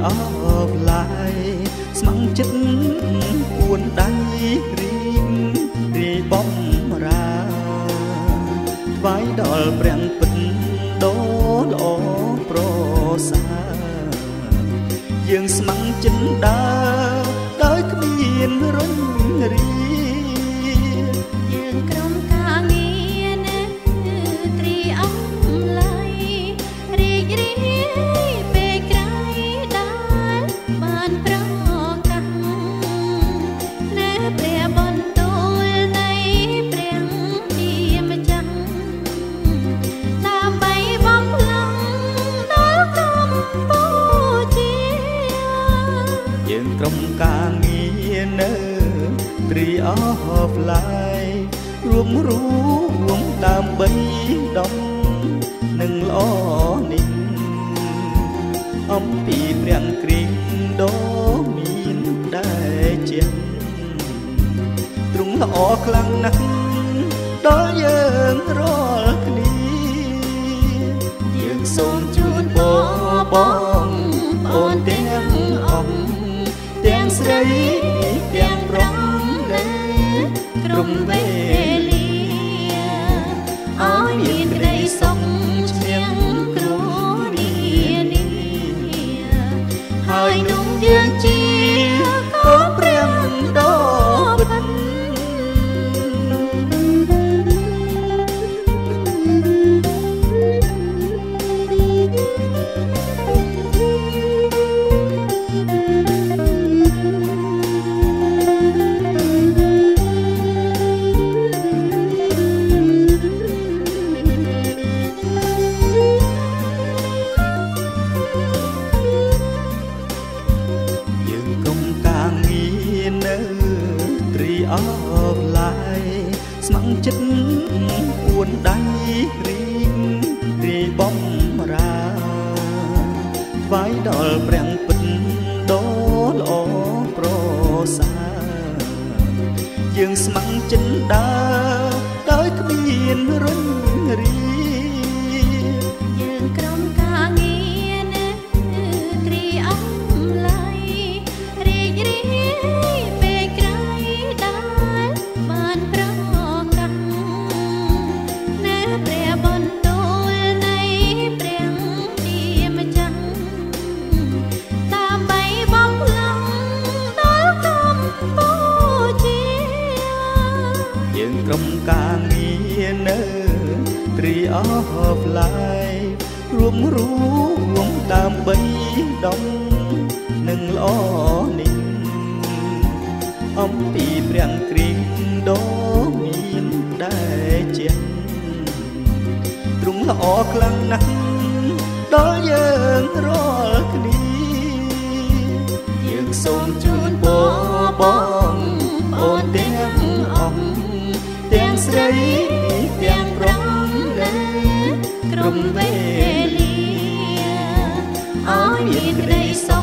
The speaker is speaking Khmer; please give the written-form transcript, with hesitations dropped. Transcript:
of life ស្មងចិត្តអួនដៃរីបំរាថ្វាយដល់ព្រះពិតដ៏ល្អប្រសើរយើងស្មងចិត្តដើរដោយគ្មានរញរីយើងក្រុមការងារណាត្រីអំឡៃរីករាយពេលក្រោយដែលបានប្រកាសណែព្រះបន្ទូលនៃព្រះជាម្ចាស់ដើម្បីបំភ្លឺដល់កម្ពុជាយើងក្រុមការងារនៅ Tree of Life រួមដើម្បីដំនឹងល្អនេះអំពីព្រះគ្រីស្ទដ៏មានដែលជាទ្រង់ល្អខ្លាំងណាស់ដល់យើងរាល់គ្នាយើងសូមជូនបងអូនទាំងទាំងស្រីទាំងប្រុសក្រុមវេលាឲ្យមានក្តីសុខឈ្នះគ្រោះនានាហើយនោះយើងជាកូនព្រះដ៏ពិតof life ស្មងចិត្តអួនដៃរីបំរាថ្វាយដល់ព្រះពិតដ៏ល្អប្រសើរយើងស្មងចិត្តដើរដោយគ្មានរញរីយើងក្រុមការងារណាត្រីអំឡៃរីករាយពេលក្រោយដែលបានប្រកាសណែព្រះបន្ទូលនៃព្រះជាម្ចាស់ដើម្បីបំភ្លឺដល់កម្ពុជាយើងក្រុមការងារនៅ Tree of Life រួមដើម្បីដំនឹងល្អនេះអំពីព្រះគ្រីស្ទដ៏មានដែលជាទ្រង់ល្អខ្លាំងណាស់ដល់យើងរាល់គ្នាយើងសូមជូនបងអូនទាំងស្រីទាំងប្រុសក្រុមវេលាឲ្យមានក្តីសុខ